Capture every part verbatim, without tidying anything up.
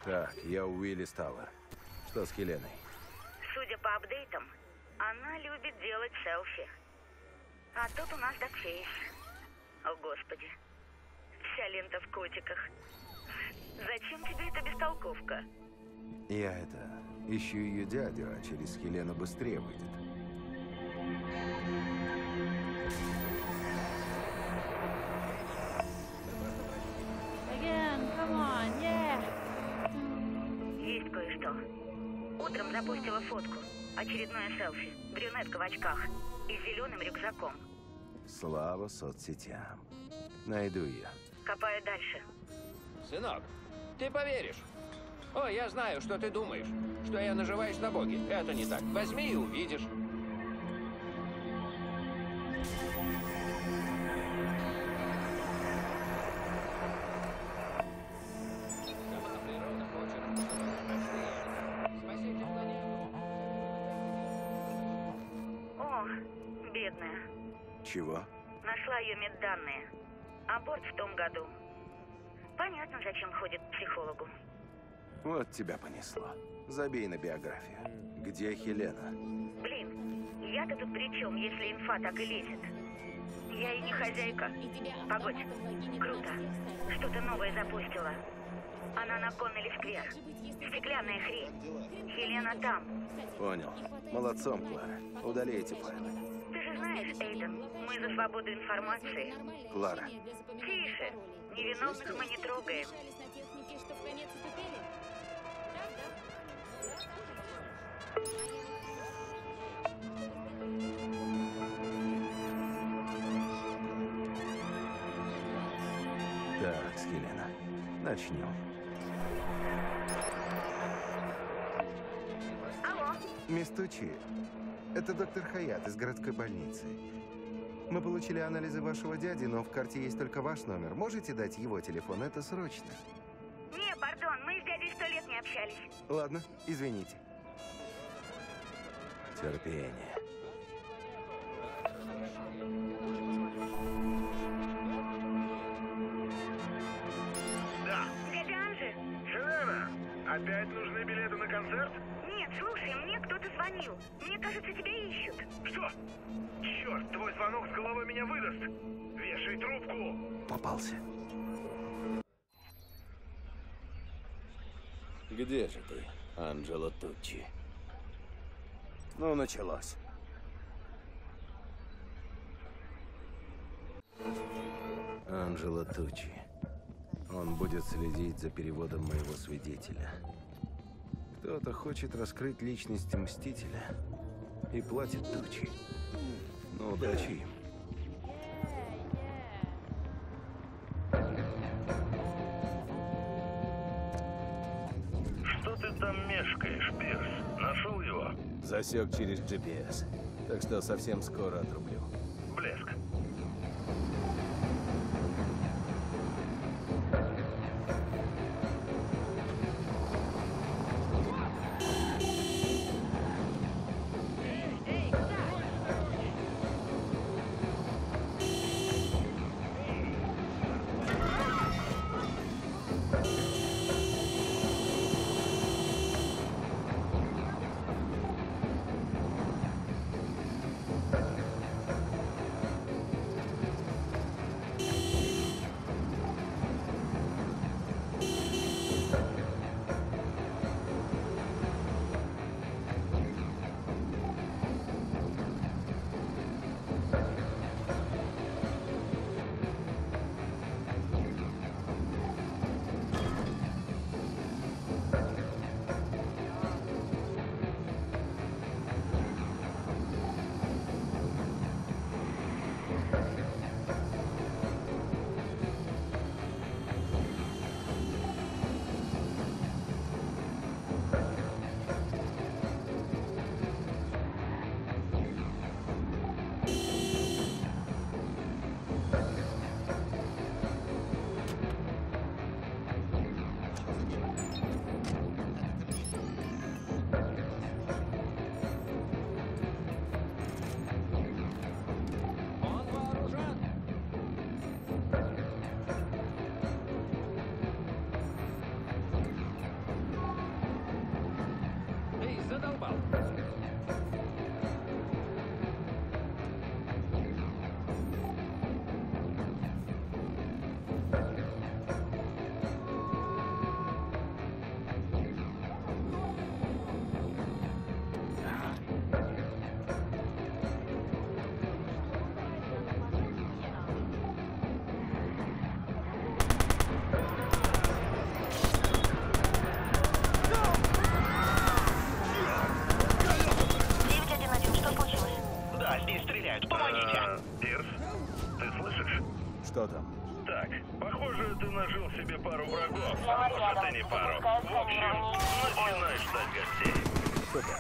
Так, я Уиллис Тауэр. Что с Хеленой? Судя по апдейтам, она любит делать селфи. А тут у нас докфейс. О, Господи. Вся лента в котиках. Зачем тебе эта бестолковка? Я это... ищу ее дядю, а через Хелену быстрее выйдет. Again, come on, yeah. Есть кое-что. Утром запустила фотку. Очередное селфи. Брюнетка в очках. И с зеленым рюкзаком. Слава соцсетям. Найду ее. Копаю дальше. Сынок, ты поверишь? О, я знаю, что ты думаешь. Что я наживаюсь на боге. Это не так. Возьми и увидишь. Сама природа хочет, чтобы мы нашли спасите планету. О, бедная. Чего? Нашла ее медданные. Аборт в том году. Понятно, зачем ходит к психологу. Вот тебя понесло. Забей на биографию. Где Хелена? Блин, я-то тут при чем, если инфа так и лезет? Я и не хозяйка. Погодь, круто. Что-то новое запустила. Она на Коннелли Сквер. Стеклянная хрень. Хелена там. Понял. Молодцом, Клара. Удали эти файлы. Ты же знаешь, Эйден, мы за свободу информации. Клара. Тише. Невиновных мы не трогаем. Так, Хелена. Начнем. Алло. Мисс Тучи, это доктор Хаят из городской больницы. Мы получили анализы вашего дяди, но в карте есть только ваш номер. Можете дать его телефон? Это срочно. Не, пардон, мы с дядей сто лет не общались. Ладно, извините. Терпение. Да. Дядя Анжи? Хелена, опять нужны билеты на концерт? Нет, слушай, мне кто-то звонил. Мне кажется, тебя ищут. Что? Черт, твой звонок с головой меня выдаст. Вешай трубку. Попался. Где же ты, Анджело Тучи? Ну, началось. Анджело Тучи. Он будет следить за переводом моего свидетеля. Кто-то хочет раскрыть личность Мстителя и платит Тучи. Ну, удачи им. Что ты там мешкаешь, Пирс? Нашел его? Засек через джи пи эс. Так что совсем скоро отрублю. Блеск. Похоже, ты нажил себе пару врагов. А может, и не пару. В общем, начинай ждать гостей. Супер.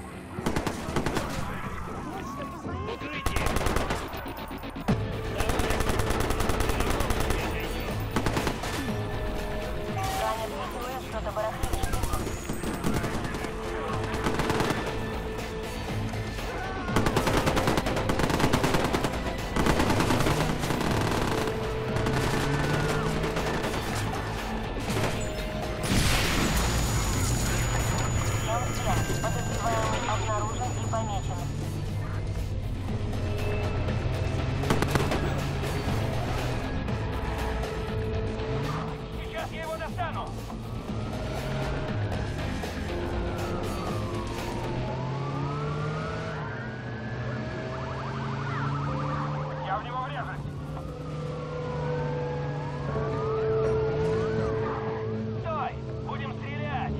Что-то барахлит. Подозреваемый обнаружен и помечен. Сейчас я его достану. Я в него врежусь. Стой! Будем стрелять!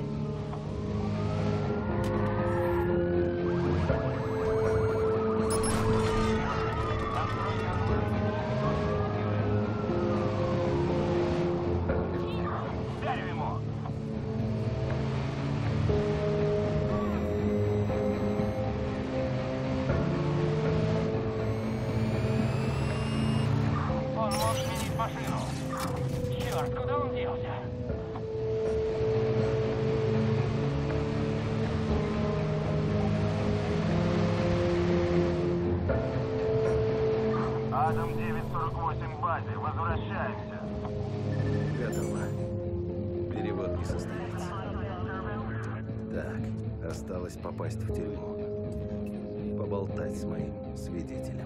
Вдарю ему! Он мог сменить машину. Черт, куда он делся? Адам девять сорок восемь в базе. Возвращаемся. Готово. Перевод не состоится. Так, осталось попасть в тюрьму. Поболтать с моим свидетелем.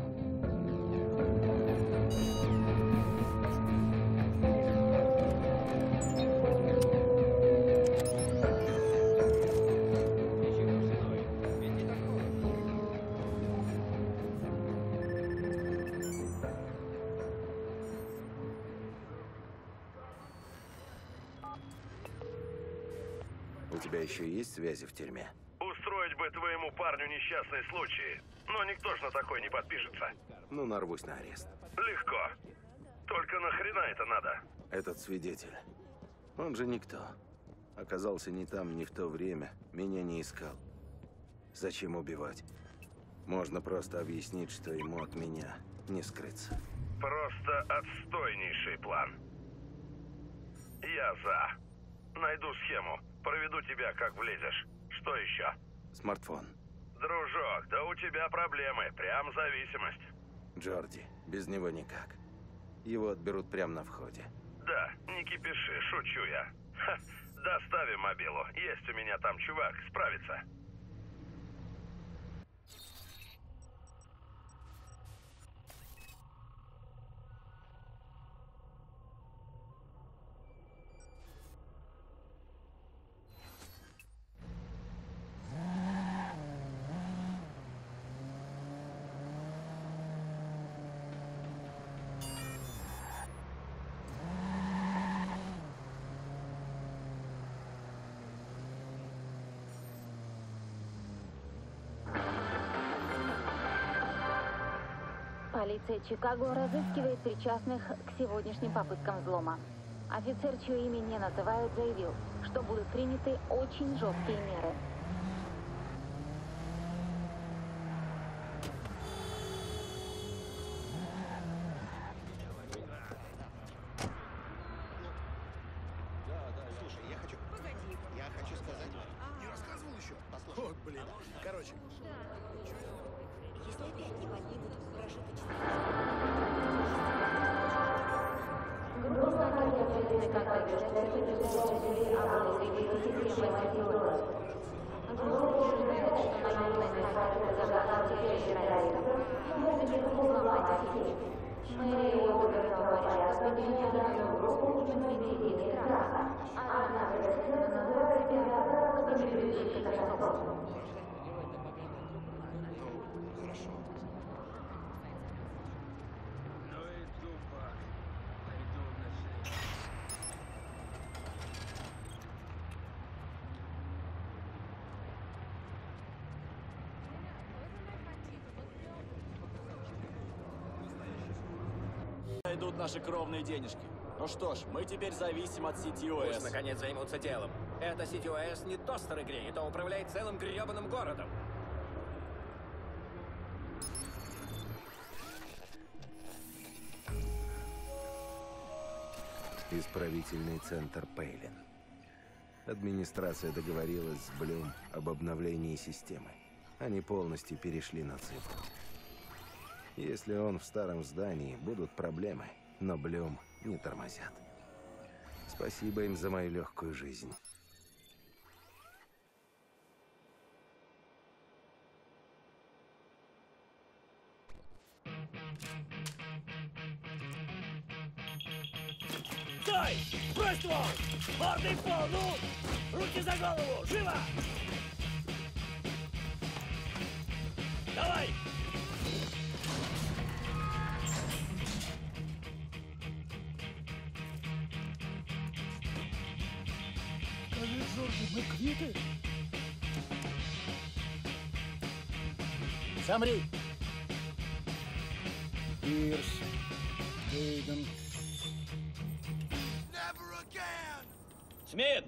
У тебя еще есть связи в тюрьме? Устроить бы твоему парню несчастный случай. Но никто ж на такой не подпишется. Ну, нарвусь на арест. Легко. Только нахрена это надо? Этот свидетель. Он же никто. Оказался не там, не в то время. Меня не искал. Зачем убивать? Можно просто объяснить, что ему от меня не скрыться. Просто отстойнейший план. Я за. Найду схему. Проведу тебя, как влезешь. Что еще? Смартфон. Дружок, да у тебя проблемы. Прям зависимость. Джорди. Без него никак. Его отберут прямо на входе. Да, не кипиши, шучу я. Ха, доставим мобилу. Есть у меня там чувак, справится. Полиция Чикаго разыскивает причастных к сегодняшним попыткам взлома. Офицер, чье имя не называют, заявил, что будут приняты очень жесткие меры. Идут наши кровные денежки. Ну что ж, мы теперь зависим от сети Пусть, ОС. наконец, займутся делом. Эта сеть ОС не тостеры греет, а управляет целым гребаным городом. Исправительный центр Пейлин. Администрация договорилась с Блюм об обновлении системы. Они полностью перешли на цифру. Если он в старом здании, будут проблемы, но Блюм не тормозят. Спасибо им за мою легкую жизнь. Стой! Брось ствол! Мордой в пол, ну! Руки за голову! Живо! Давай! Скажи, Джорди, мы квиты? Замри! Пирс, Дейден. Смит!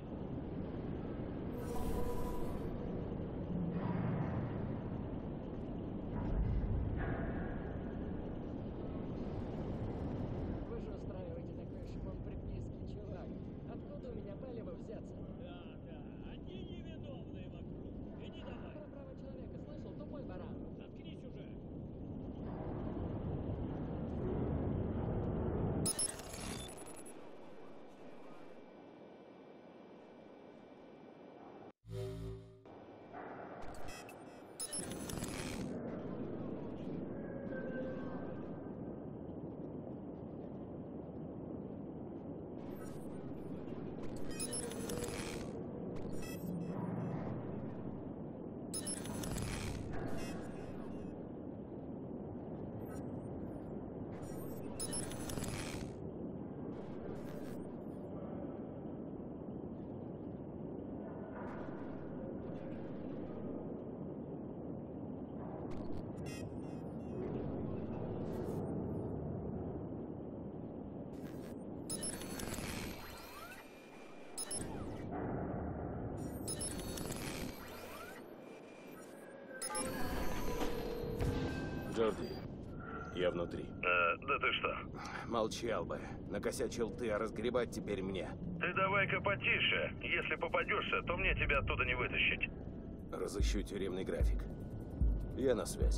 Вы же устраиваете такой шумон приписки, чувак. Откуда у меня палево взяться? Да, да, одни невиновные вокруг. Иди давай. Про права человека слышал, тупой баран. Заткнись уже. Джорди, я внутри. Э, да ты что? Молчал бы. Накосячил ты, а разгребать теперь мне. Ты давай-ка потише. Если попадешься, то мне тебя оттуда не вытащить. Разыщу тюремный график. Я на связи.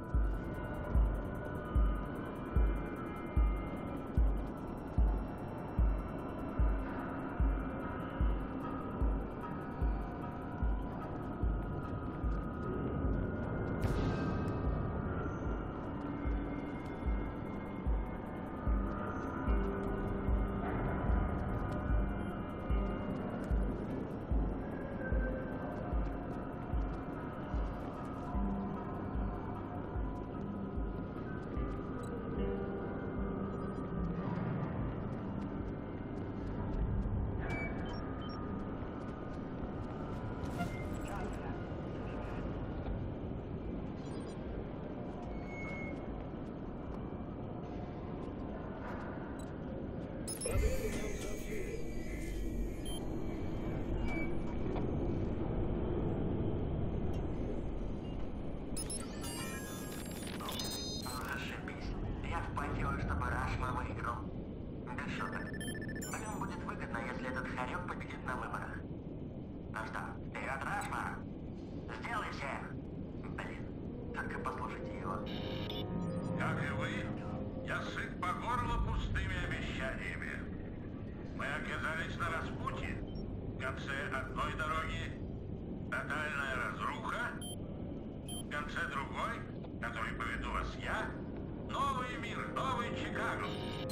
Зашибись. Я впахиваю, чтобы Рашма выиграл. Без шуток. Блин, будет выгодно, если этот хорек победит на выборах. Ну что, вперед, Рашма! Сделай всех! Блин, только послушайте его. Как и вы, я сыт по горло пустыми обещаниями. Мы оказались на распутье. В конце одной дороги тотальная разруха. В конце другой, который поведу вас я, новый мир, новый Чикаго.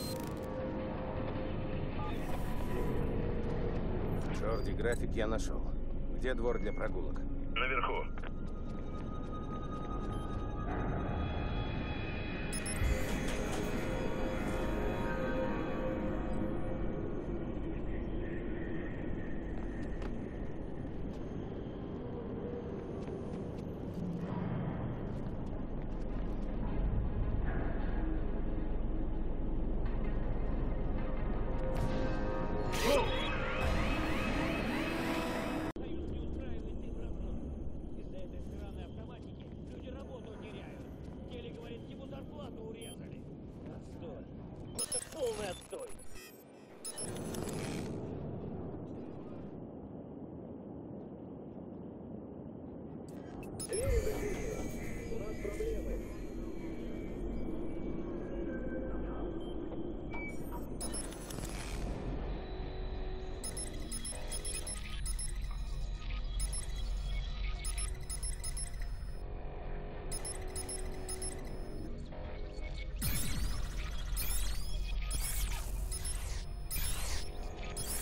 Джорди, график я нашел. Где двор для прогулок? Наверху.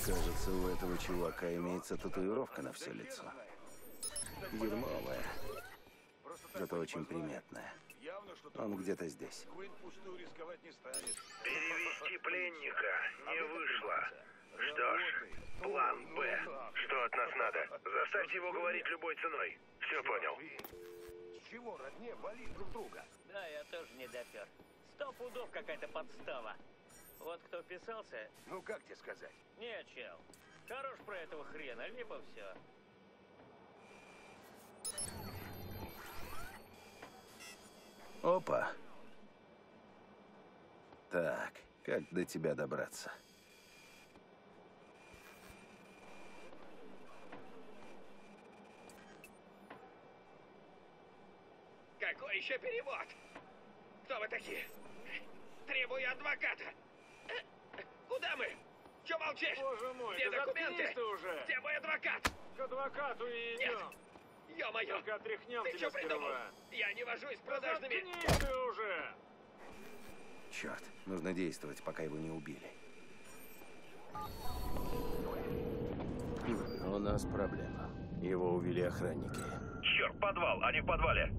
Кажется, у этого чувака имеется татуировка на все лицо. Дерьмовая. Зато очень приметная. Он где-то здесь. Перевести пленника не вышло. Что ж, план Б. Что от нас надо? Заставьте его говорить любой ценой. Все понял. Чего родне болит друг друга? Да, я тоже не допер. Сто пудов какая-то подстава. Вот кто вписался... Ну, как тебе сказать? Не, чел. Хорош про этого хрена, либо все. Опа. Так, как до тебя добраться? Какой еще перевод? Кто вы такие? Требую адвоката. Куда мы? Че молчишь? Боже мой, где да документы? Ты уже. Где мой адвокат? К адвокату и идем. Нет. Ё-моё. Только отряхнем ты тебя что придумал? сперва. Я не вожусь с продажными. Заткнись ты уже. Черт, нужно действовать, пока его не убили. У нас проблема. Его увели охранники. Черт, подвал, они в подвале.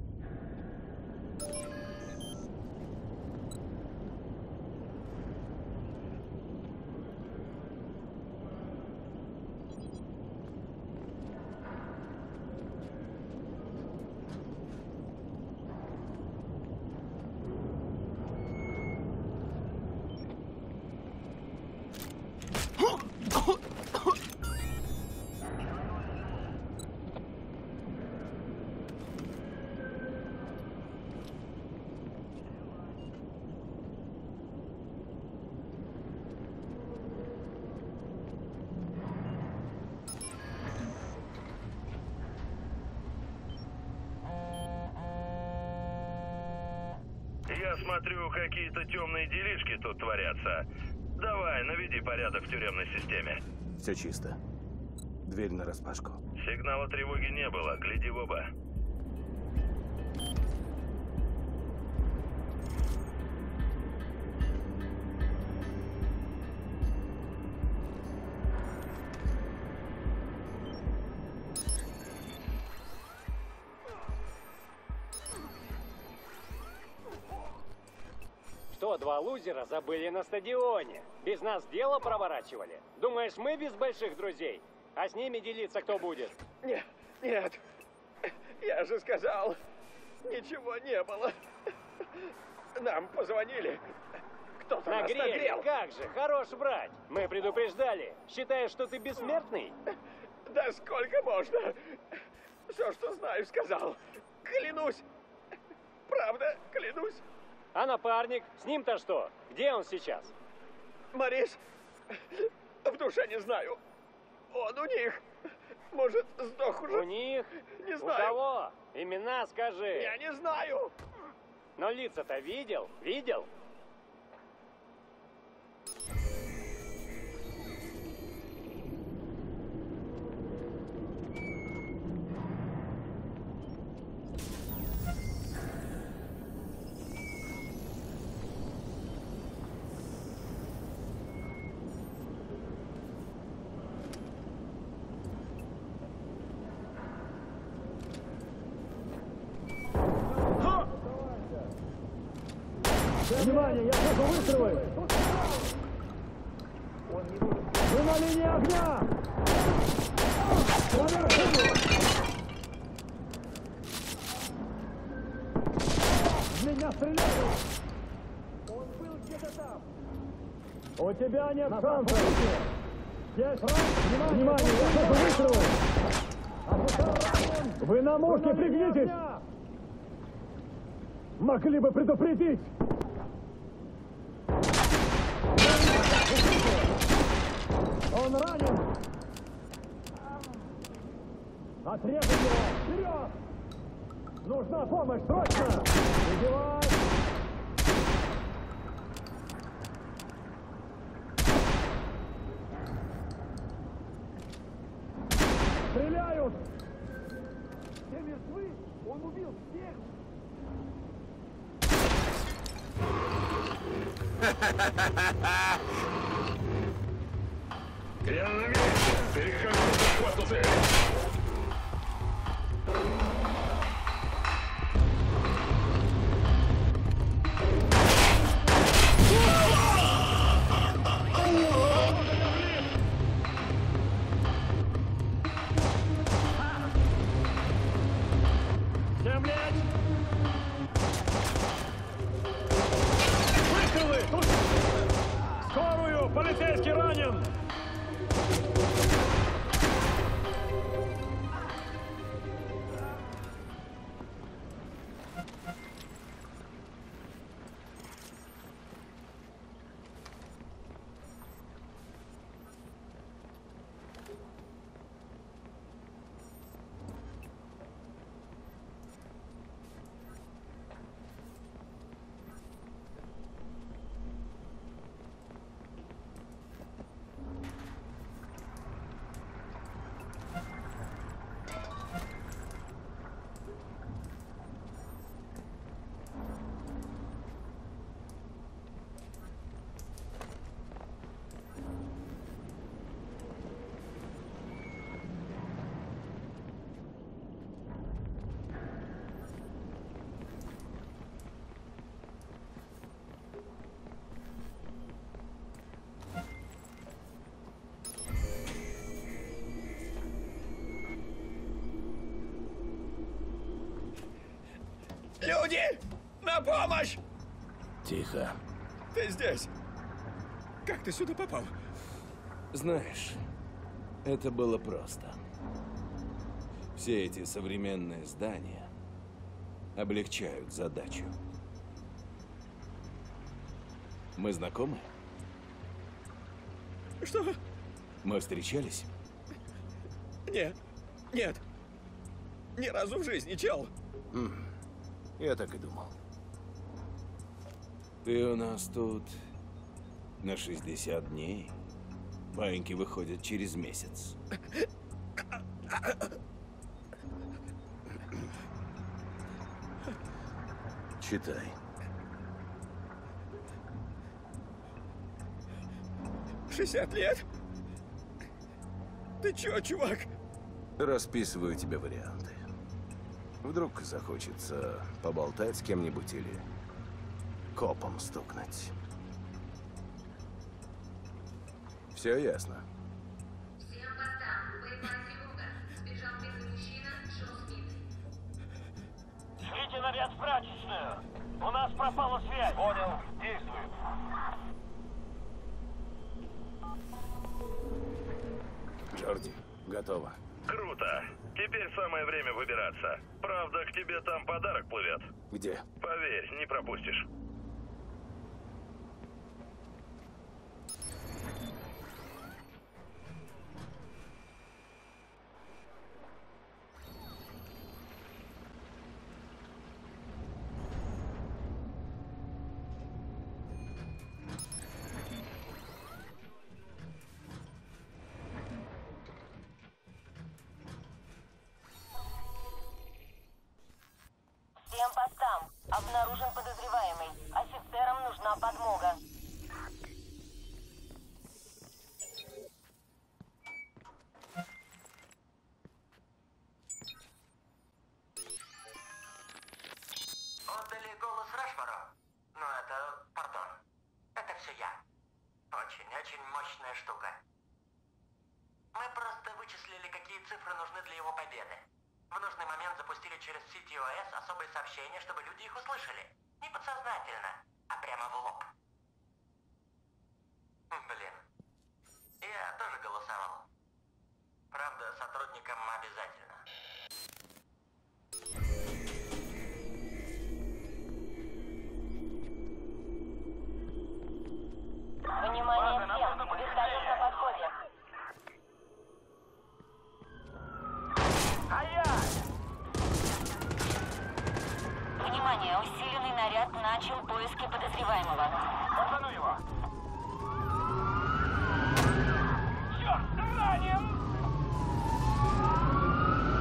Я смотрю, какие-то темные делишки тут творятся. Давай, наведи порядок в тюремной системе. Все чисто. Дверь нараспашку. Сигнала тревоги не было, гляди в оба. Что, два лузера забыли на стадионе? Без нас дело проворачивали? Думаешь, мы без больших друзей? А с ними делиться кто будет? Нет, нет. Я же сказал, ничего не было. Нам позвонили. Кто-то нас Нагрели, нагрел. как же, хорош брать. Мы предупреждали. Считаешь, что ты бессмертный? Да сколько можно? Все, что знаю, сказал. Клянусь. Правда, клянусь. А напарник? С ним-то что? Где он сейчас? Морис, в душе не знаю. Он у них. Может, сдох уже? У них? Не У знаю. кого? Имена скажи. Я не знаю. Но лица-то видел? Видел? Внимание, я слышу выстрелы! Вы на линии огня! В меня стреляют! Он был где-то там! У тебя нет шансов! Здесь! Внимание, Внимание, я слышу выстрелы! Вы на мушке пригнитесь! Могли бы предупредить! Он ранен! Отрезать его! Вперед! Нужна помощь! Срочно! Убивай! Стреляют! Все мертвы! Он убил всех! Я на месте! Перехожу к захвату цели! Полицейский ранен! Люди! На помощь! Тихо. Ты здесь? Как ты сюда попал? Знаешь, это было просто. Все эти современные здания облегчают задачу. Мы знакомы? Что? Мы встречались? Нет. Нет. Ни разу в жизни, чел. М-м. Я так и думал. Ты у нас тут на шестьдесят дней. Баиньки выходят через месяц. Читай. шестьдесят лет? Ты чё, чувак? Расписываю тебе варианты. Вдруг захочется поболтать с кем-нибудь или копом стукнуть. Все ясно? Всем постам. Боевая тревога. Сбежал первый мужчина, Шоу Смит. Шлите наряд в прачечную. У нас пропала связь. Понял. Действуем. Джорди, готово. Круто. Теперь самое время выбираться. Правда, к тебе там подарок плывет. Где? Поверь, не пропустишь. Всем постам. Обнаружен подозреваемый. Офицерам нужна подмога. Отдали голос Рашмару? Ну это... пардон. Это все я. Очень-очень мощная штука. Мы просто вычислили, какие цифры нужны для его победы. В нужный момент запустили через си ти о эс особые сообщения, чтобы люди их услышали. Не подсознательно, а прямо в лоб. Блин. Я тоже голосовал. Правда, сотрудникам обязательно. Внимание всем. Вертолет на подходе. Внимание, усиленный наряд начал поиски подозреваемого. Картану его! Черт, ранен!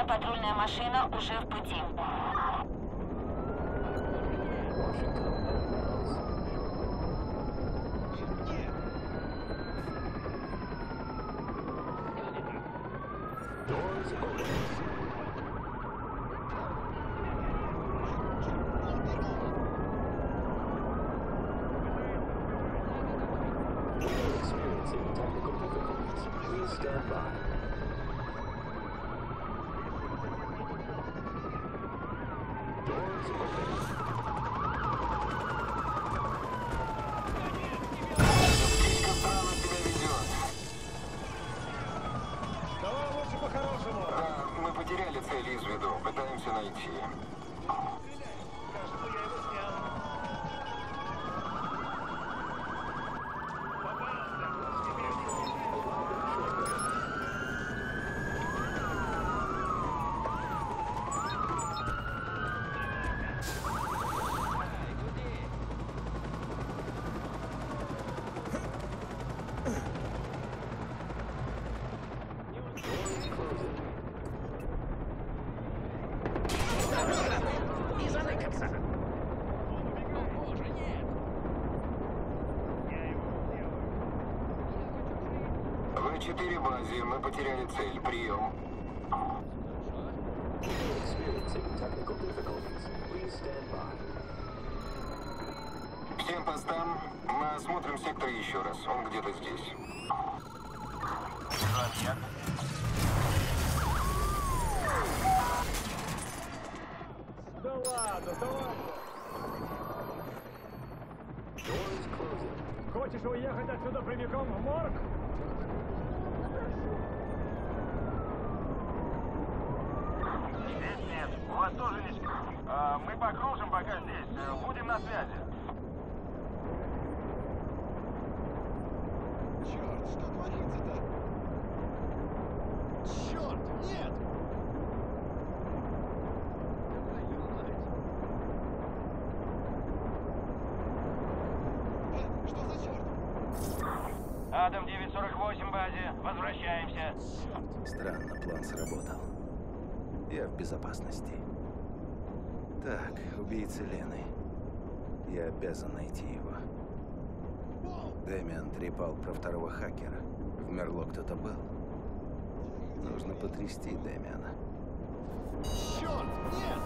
патрульная машина уже в пути. Мы потеряли цель из виду, пытаемся найти. вэ четыре базе, мы потеряли цель, прием. Всем постам, мы осмотрим сектор еще раз, он где-то здесь. Да ладно, да ладно. Хочешь уехать отсюда прямиком в морг? Здесь нет. У вас тоже есть. А, мы покружим пока здесь. Будем на связи. Черт, что творится-то? Черт, нет! Э, что за черт? Адам девять сорок восемь базе. Возвращаемся. Странно, план сработал. Я в безопасности. Так, убийца Лены. Я обязан найти его. Дэмиан трепал про второго хакера. В Мерло кто-то был. Нужно потрясти Дэмиана. Черт, нет!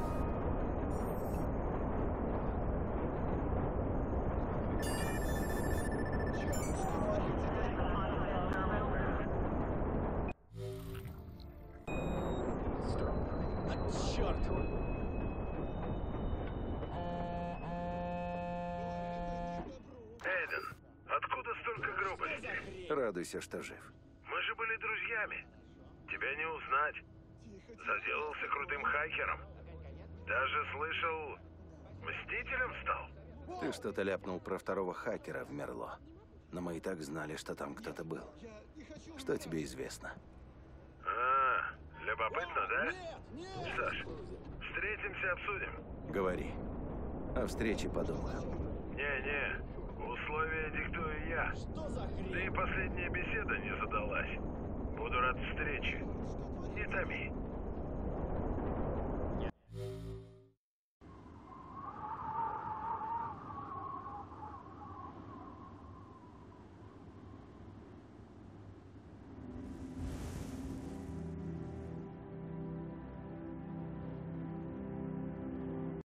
Эйден, откуда столько грубости? Радуйся, что жив. Мы же были друзьями. Тебя не узнать. Заделался крутым хакером. Даже слышал, мстителем стал. Ты что-то ляпнул про второго хакера в Мерло. Но мы и так знали, что там кто-то был. Что тебе известно? А, любопытно, да? Саш, встретимся, обсудим. Говори. О встрече подумаю. Не-не, условия диктую я. Да и последняя беседа не задалась. Буду рад встрече. Не томи.